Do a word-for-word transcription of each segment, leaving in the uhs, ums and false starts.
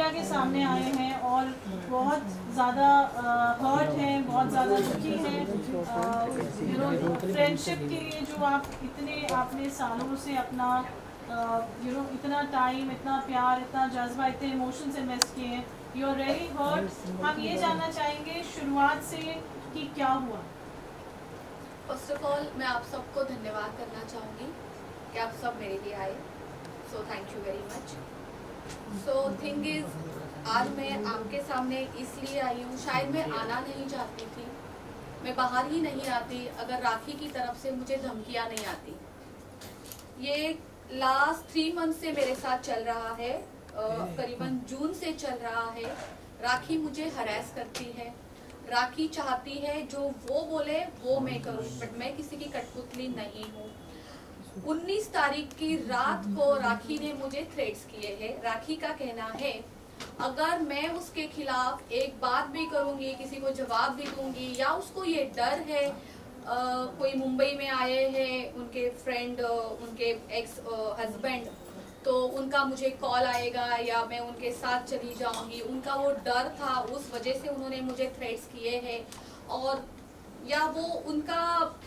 Media के सामने आए हैं और बहुत ज़्यादा हर्ट हैं, बहुत ज़्यादा दुखी हैं। यू नो फ्रेंडशिप के लिए जो आप इतने आपने सालों से अपना यू नो इतना टाइम, इतना प्यार, इतना जज्बा, इतने इमोशंस इन्वेस्ट किए हैं, यू आर वेरी हर्ट। हम ये जानना चाहेंगे शुरुआत से कि क्या हुआ। फर्स्ट ऑफ ऑल मैं आप सबको धन्यवाद करना चाहूँगी कि आप सब मेरे लिए आए, so thank you very much. So thing is, आज मैं आपके सामने इसलिए आई हूँ, शायद मैं आना नहीं चाहती थी, मैं बाहर ही नहीं आती अगर राखी की तरफ से मुझे धमकियाँ नहीं आती। ये लास्ट थ्री मंथ से मेरे साथ चल रहा है, करीबन जून से चल रहा है। राखी मुझे हरास करती है, राखी चाहती है जो वो बोले वो मैं करूँ, बट मैं किसी की कठपुतली नहीं हूँ। उन्नीस तारीख की रात को राखी ने मुझे थ्रेट्स किए हैं। राखी का कहना है अगर मैं उसके खिलाफ एक बात भी करूंगी, किसी को जवाब भी दूंगी, या उसको ये डर है, आ, कोई मुंबई में आए हैं उनके फ्रेंड, उनके एक्स हस्बैंड, तो उनका मुझे कॉल आएगा या मैं उनके साथ चली जाऊंगी, उनका वो डर था, उस वजह से उन्होंने मुझे थ्रेट्स किए हैं। और या वो उनका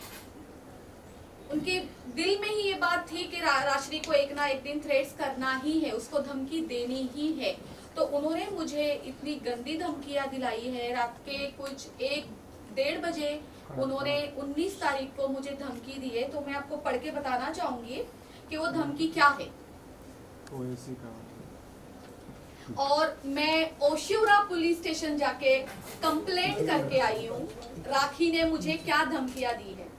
उनके दिल में ही ये बात थी कि रा, राशि को एक ना एक दिन थ्रेट्स करना ही है, उसको धमकी देनी ही है। तो उन्होंने मुझे इतनी गंदी धमकियां दिलाई है। रात के कुछ एक डेढ़ बजे उन्होंने उन्नीस तारीख को मुझे धमकी दी है। तो मैं आपको पढ़ के बताना चाहूंगी कि वो धमकी क्या है। और मैं ओशिवरा पुलिस स्टेशन जाके कंप्लेंट करके आई हूँ, राखी ने मुझे क्या धमकियां दी है।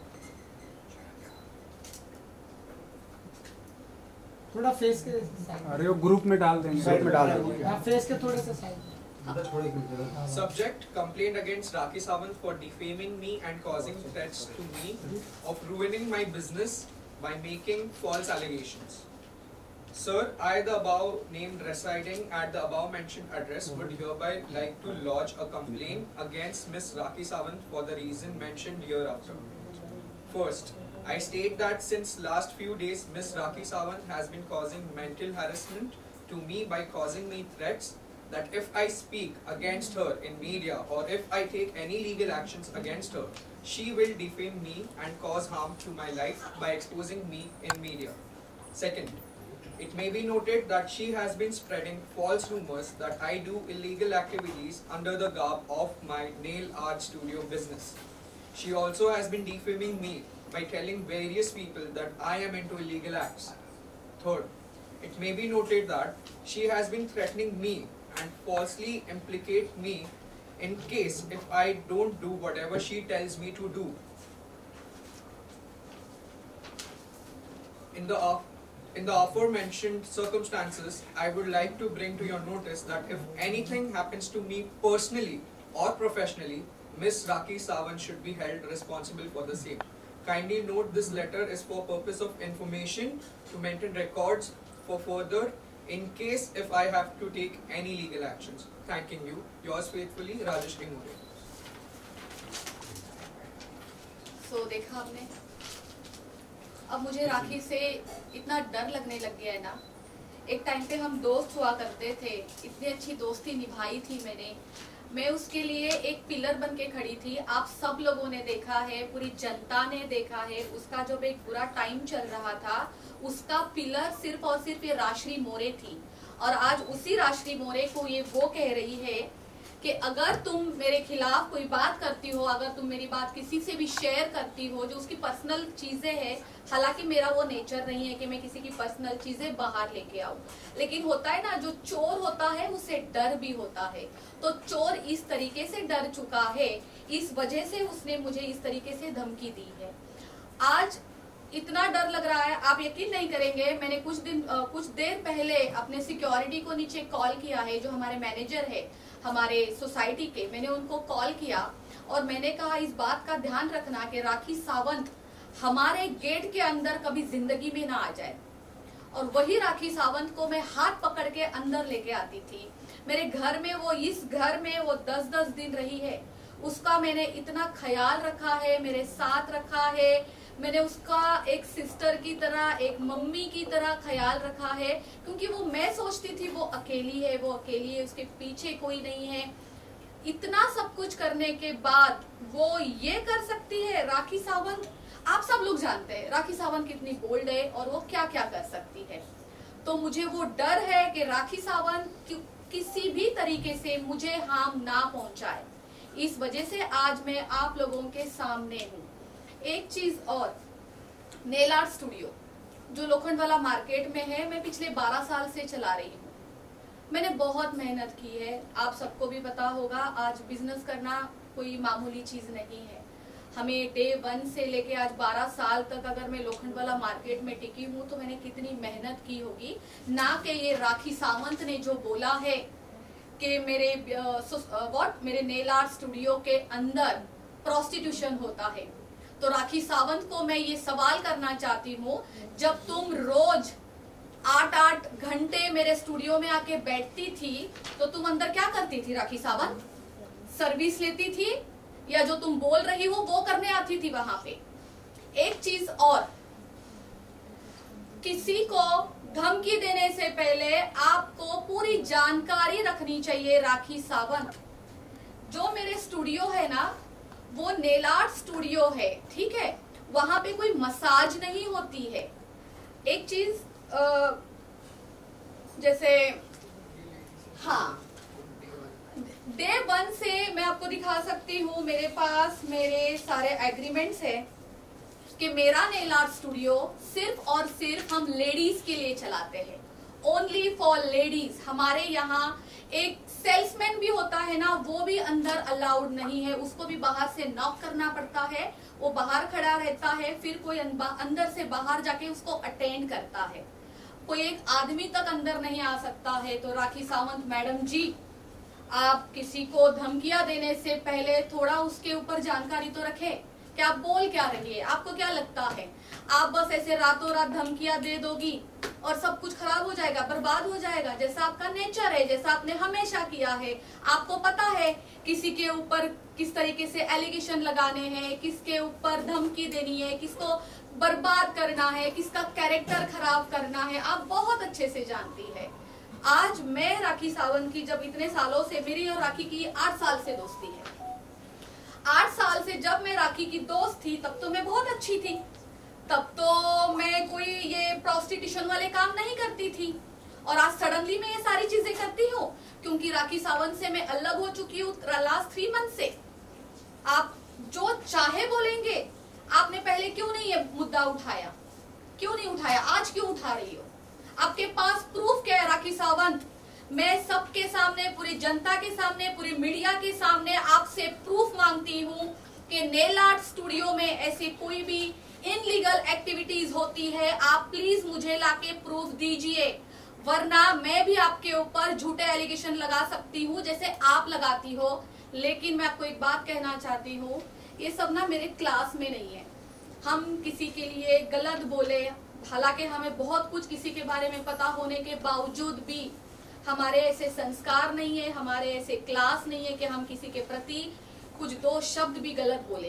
थोड़ा फेस के, अरे वो ग्रुप में डाल देंगे, साइड में डाल देंगे, फेस के थोड़े से side. Subject: complaint against Rakhi Sawant for defaming me and causing threats to me of ruining my business by making false allegations. Sir, I, the above named residing at the above mentioned address, would hereby like to lodge a complaint against Miss Rakhi Sawant for the reason mentioned hereafter. First, I state that since last few days, Miss Rakhi Sawant has been causing mental harassment to me by causing me threats that if I speak against her in media or if I take any legal actions against her, she will defame me and cause harm to my life by exposing me in media. Second, it may be noted that she has been spreading false rumors that I do illegal activities under the garb of my nail art studio business. She also has been defaming me by telling various people that I am into illegal acts. Third, it may be noted that she has been threatening me and falsely implicate me in case if I don't do whatever she tells me to do. In the in the aforementioned circumstances, I would like to bring to your notice that if anything happens to me personally or professionally, Miss Rakhi Sawant should be held responsible for the same. Kindly note this letter is for purpose of information to maintain records for further in case if I have to take any legal actions. Thanking you. Yours faithfully, Rajeshri More. So देखा आपने, अब मुझे राखी से इतना डर लगने लग गया है ना। एक टाइम पे हम दोस्त हुआ करते थे, इतनी अच्छी दोस्ती निभाई थी मैंने, मैं उसके लिए एक पिलर बन के खड़ी थी। आप सब लोगों ने देखा है, पूरी जनता ने देखा है, उसका जब एक बुरा टाइम चल रहा था उसका पिलर सिर्फ और सिर्फ ये राशि मोरे थी। और आज उसी राशि मोरे को ये वो कह रही है कि अगर तुम मेरे खिलाफ कोई बात करती हो, अगर तुम मेरी बात किसी से भी शेयर करती हो जो उसकी पर्सनल चीजें हैं, हालांकि मेरा वो नेचर नहीं है कि मैं किसी की पर्सनल चीजें बाहर लेके आऊं, लेकिन होता है ना, जो चोर होता है उसे डर भी होता है। तो चोर इस तरीके से डर चुका है, इस वजह से उसने मुझे इस तरीके से धमकी दी है। आज इतना डर लग रहा है, आप यकीन नहीं करेंगे, मैंने कुछ दिन कुछ देर पहले अपने सिक्योरिटी को नीचे कॉल किया है, जो हमारे मैनेजर है हमारे सोसाइटी के, मैंने उनको कॉल किया और मैंने कहा इस बात का ध्यान रखना कि राखी सावंत हमारे गेट के अंदर कभी जिंदगी में ना आ जाए। और वही राखी सावंत को मैं हाथ पकड़ के अंदर लेके आती थी। मेरे घर में वो, इस घर में वो दस दस दिन रही है, उसका मैंने इतना ख्याल रखा है, मेरे साथ रखा है, मैंने उसका एक सिस्टर की तरह, एक मम्मी की तरह ख्याल रखा है, क्योंकि वो मैं सोचती थी वो अकेली है, वो अकेली है, उसके पीछे कोई नहीं है। इतना सब कुछ करने के बाद वो ये कर सकती है। राखी सावंत, आप सब लोग जानते हैं राखी सावंत कितनी बोल्ड है और वो क्या क्या कर सकती है। तो मुझे वो डर है कि राखी सावंत कि, किसी भी तरीके से मुझे हार्म ना पहुंचाए। इस वजह से आज मैं आप लोगों के सामने हूँ। एक चीज और, नेल आर्ट स्टूडियो जो लोखंडवाला मार्केट में है, मैं पिछले बारह साल से चला रही हूँ। मैंने बहुत मेहनत की है, आप सबको भी पता होगा। आज बिजनेस करना कोई मामूली चीज नहीं है। हमें डे वन से लेके आज बारह साल तक अगर मैं लोखंडवाला मार्केट में टिकी हूँ तो मैंने कितनी मेहनत की होगी। ना कि ये राखी सावंत ने जो बोला है कि मेरे व्हाट मेरे नेल आर्ट स्टूडियो के अंदर प्रोस्टिट्यूशन होता है। तो राखी सावंत को मैं ये सवाल करना चाहती हूँ, जब तुम रोज आठ आठ घंटे मेरे स्टूडियो में आके बैठती थी तो तुम अंदर क्या करती थी राखी सावंत? सर्विस लेती थी या जो तुम बोल रही हो वो करने आती थी वहां पे? एक चीज और, किसी को धमकी देने से पहले आपको पूरी जानकारी रखनी चाहिए। राखी सावंत, जो मेरे स्टूडियो है ना वो नेल आर्ट स्टूडियो है, ठीक है? वहां पे कोई मसाज नहीं होती है। एक चीज आ, जैसे हाँ, डे वन से मैं आपको दिखा सकती हूँ, मेरे पास मेरे सारे एग्रीमेंट्स है कि मेरा नेल आर्ट स्टूडियो सिर्फ और सिर्फ हम लेडीज के लिए चलाते हैं, ओनली फॉर लेडीज। हमारे यहाँ एक सेल्समैन भी होता है ना, वो भी अंदर अलाउड नहीं है, उसको भी बाहर से नॉक करना पड़ता है। वो बाहर खड़ा रहता है, फिर कोई अंदर से बाहर जाके उसको अटेंड करता है। कोई एक आदमी तक अंदर नहीं आ सकता है। तो राखी सावंत मैडम जी, आप किसी को धमकियां देने से पहले थोड़ा उसके ऊपर जानकारी तो रखें कि आप बोल क्या रही है। आपको क्या लगता है आप बस ऐसे रातों रात धमकियां दे दोगी और सब कुछ खराब हो जाएगा, बर्बाद हो जाएगा, जैसा आपका नेचर है, जैसा आपने हमेशा किया है? आपको पता है किसी के ऊपर किस तरीके से एलिगेशन लगाने हैं, किसके ऊपर धमकी देनी है, किसको बर्बाद करना है, किसका कैरेक्टर खराब करना है, आप बहुत अच्छे से जानती है। आज मैं राखी सावंत की, जब इतने सालों से मेरी और राखी की आठ साल से दोस्ती है, आठ साल से जब मैं राखी की दोस्त थी तब तो मैं बहुत अच्छी थी, तब तो मैं कोई ये प्रोस्टिट्यूशन वाले काम नहीं करती थी। और आज सडनली मैं ये सारी चीजें करती हूँ क्योंकि राखी सावंत से मैं अलग हो चुकी हूँ लास्ट थ्री मंथ से। आप जो चाहे बोलेंगे, आपने पहले क्यों नहीं ये मुद्दा उठाया, क्यों नहीं उठाया, आज क्यों उठा रही हो? आपके पास प्रूफ क्या है राखी सावंत? मैं सबके सामने, पूरी जनता के सामने, पूरी मीडिया के सामने आपसे प्रूफ मांगती हूँ कि नेल आर्ट स्टूडियो में ऐसी कोई भी इनलीगल एक्टिविटीज होती है। आप प्लीज मुझे लाके प्रूफ दीजिए, वरना मैं भी आपके ऊपर झूठे एलिगेशन लगा सकती हूँ जैसे आप लगाती हो। लेकिन मैं आपको एक बात कहना चाहती हूँ, ये सब ना मेरे क्लास में नहीं है। हम किसी के लिए गलत बोले, हालांकि हमें बहुत कुछ किसी के बारे में पता होने के बावजूद भी हमारे ऐसे संस्कार नहीं है, हमारे ऐसे क्लास नहीं है कि हम किसी के प्रति कुछ दो शब्द भी गलत बोले।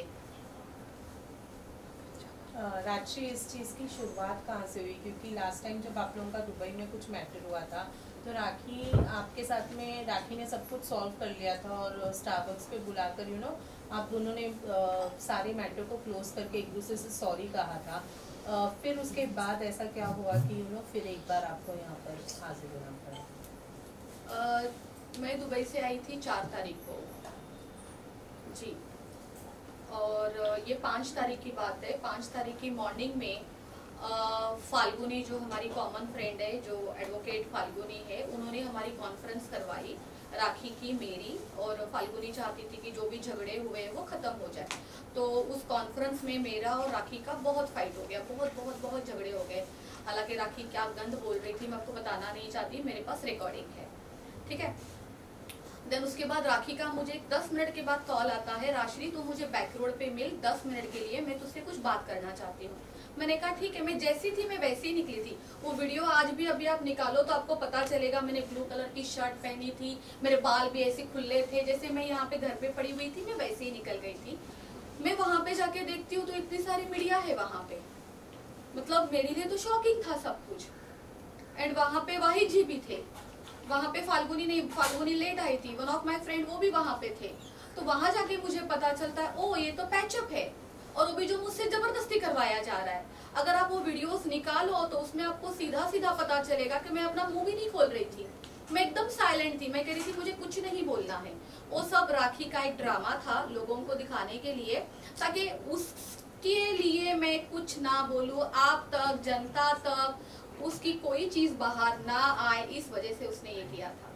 राजश्री, इस चीज़ की शुरुआत कहाँ से हुई? क्योंकि लास्ट टाइम जब आप लोगों का दुबई में कुछ मैटर हुआ था तो राखी आपके साथ में, राखी ने सब कुछ सॉल्व कर लिया था और स्टारबक्स पे बुलाकर यू नो आप दोनों ने आ, सारे मैटर को क्लोज करके एक दूसरे से सॉरी कहा था। आ, फिर उसके बाद ऐसा क्या हुआ कि यू नो फिर एक बार आपको यहाँ पर हाजिर होना पड़ा? मैं दुबई से आई थी चार तारीख को जी, और ये पाँच तारीख की बात है। पाँच तारीख की मॉर्निंग में फाल्गुनी, जो हमारी कॉमन फ्रेंड है, जो एडवोकेट फाल्गुनी है, उन्होंने हमारी कॉन्फ्रेंस करवाई राखी की, मेरी, और फाल्गुनी चाहती थी कि जो भी झगड़े हुए वो ख़त्म हो जाए। तो उस कॉन्फ्रेंस में मेरा और राखी का बहुत फाइट हो गया, बहुत बहुत बहुत झगड़े हो गए। हालांकि राखी क्या गंद बोल रही थी मैं आपको बताना नहीं चाहती, मेरे पास रिकॉर्डिंग है, ठीक है। देन उसके बाद राखी का मुझे दस मिनट के बाद कॉल आता है, राशि तू मुझे बैक रोड पे मिल दस मिनट के लिए, मैं तुझसे कुछ बात करना चाहती हूँ। मैंने कहा ठीक है। मैं जैसी थी मैं वैसी ही निकली थी। वो वीडियो आज भी अभी आप निकालो तो आपको पता चलेगा, मैंने ब्लू कलर की शर्ट पहनी थी, मेरे बाल भी ऐसे खुले थे, जैसे मैं यहाँ पे घर पे पड़ी हुई थी मैं वैसे ही निकल गई थी। मैं वहां पे जाके देखती हूँ तो इतनी सारी मीडिया है वहां पे, मतलब मेरे लिए तो शॉकिंग था सब कुछ। एंड वहां पे वाहिद जी भी थे, वहां पे फाल्गुनी नहीं फाल्गुनी लेट आई थी, वन ऑफ माय फ्रेंड वो भी वहां पे थे। तो वहां जाके मुझे पता चलता है ओ ये तो पैचअप है, और वो भी जो मुझसे जबरदस्ती करवाया जा रहा है। अगर आप वो वीडियोस निकालो तो उसमें आपको सीधा सीधा पता चलेगा कि मैं अपना मुंह भी नहीं खोल रही थी, मैं एकदम साइलेंट थी, मैं कह रही थी मुझे कुछ नहीं बोलना है। वो सब राखी का एक ड्रामा था लोगों को दिखाने के लिए, ताकि उसके लिए मैं कुछ ना बोलूं, आप तक जनता तक उसकी कोई चीज बाहर ना आए, इस वजह से उसने ये किया था।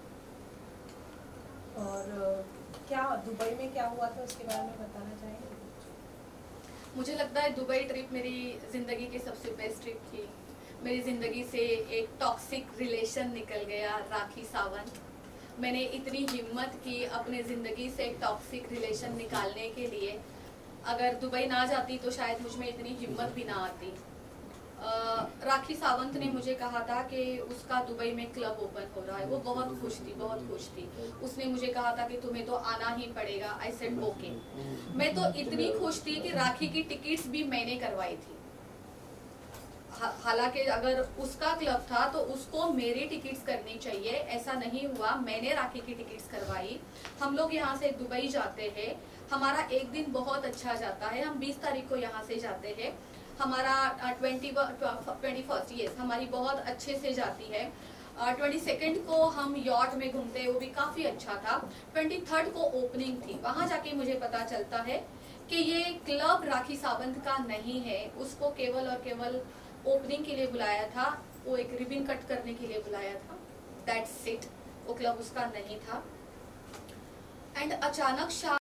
और क्या दुबई में क्या हुआ था उसके बारे में बताना चाहेंगे? मुझे लगता है दुबई ट्रिप मेरी जिंदगी की सबसे बेस्ट ट्रिप थी। मेरी जिंदगी से एक टॉक्सिक रिलेशन निकल गया, राखी सावंत। मैंने इतनी हिम्मत की अपने जिंदगी से एक टॉक्सिक रिलेशन निकालने के लिए, अगर दुबई ना जाती तो शायद मुझ में इतनी हिम्मत भी ना आती। आ, राखी सावंत ने मुझे कहा था कि उसका दुबई में क्लब ओपन हो रहा है, वो बहुत खुश थी, बहुत खुश थी। उसने मुझे कहा था कि तुम्हें तो आना ही पड़ेगा। I said okay. मैं तो इतनी खुश थी कि राखी की टिकट्स भी मैंने करवाई थी। हालांकि अगर उसका क्लब था तो उसको मेरी टिकट्स करनी चाहिए, ऐसा नहीं हुआ। मैंने राखी की टिकट्स करवाई। हम लोग यहाँ से दुबई जाते हैं, हमारा एक दिन बहुत अच्छा जाता है। हम बीस तारीख को यहाँ से जाते हैं, हमारा ट्वेंटी ट्वेंटी फर्स्ट यस हमारी बहुत अच्छे से जाती है। ट्वेंटी सेकेंड को हम यॉट में घूमते हैं, वो भी काफी अच्छा था। ट्वेंटी थर्ड को ओपनिंग थी, वहां जाके मुझे पता चलता है कि ये क्लब राखी सावंत का नहीं है, उसको केवल और केवल ओपनिंग के लिए बुलाया था, वो एक रिबन कट करने के लिए बुलाया था, दैट्स इट। वो क्लब उसका नहीं था। एंड अचानक